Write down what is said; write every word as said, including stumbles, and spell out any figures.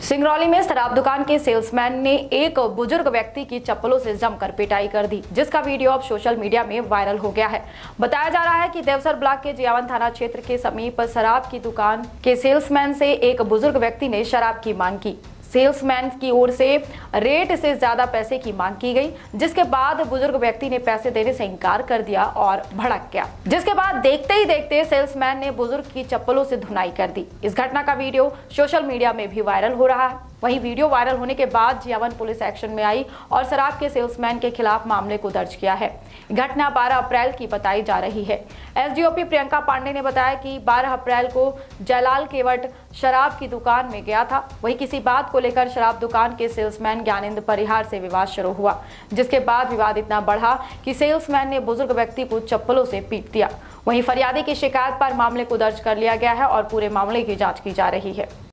सिंगरौली में शराब दुकान के सेल्समैन ने एक बुजुर्ग व्यक्ति की चप्पलों से जमकर पिटाई कर दी, जिसका वीडियो अब सोशल मीडिया में वायरल हो गया है। बताया जा रहा है कि देवसर ब्लॉक के जियावन थाना क्षेत्र के समीप शराब की दुकान के सेल्समैन से एक बुजुर्ग व्यक्ति ने शराब की मांग की। सेल्समैन की ओर से रेट से ज्यादा पैसे की मांग की गई, जिसके बाद बुजुर्ग व्यक्ति ने पैसे देने से इनकार कर दिया और भड़क गया। जिसके बाद देखते ही देखते सेल्समैन ने बुजुर्ग की चप्पलों से धुनाई कर दी। इस घटना का वीडियो सोशल मीडिया में भी वायरल हो रहा है। वहीं वीडियो वायरल होने के बाद जियावन पुलिस एक्शन में आई और शराब के सेल्समैन के खिलाफ मामले को दर्ज किया है। घटना बारह अप्रैल की बताई जा रही है। एसडीओपी प्रियंका पांडे ने बताया कि बारह अप्रैल को जयलाल केवट शराब की दुकान में गया था। वहीं किसी बात को लेकर शराब दुकान के सेल्समैन ज्ञानेंद्र परिहार से विवाद शुरू हुआ, जिसके बाद विवाद इतना बढ़ा कि सेल्समैन ने बुजुर्ग व्यक्ति को चप्पलों से पीट दिया। वहीं फरियादी की शिकायत पर मामले को दर्ज कर लिया गया है और पूरे मामले की जांच की जा रही है।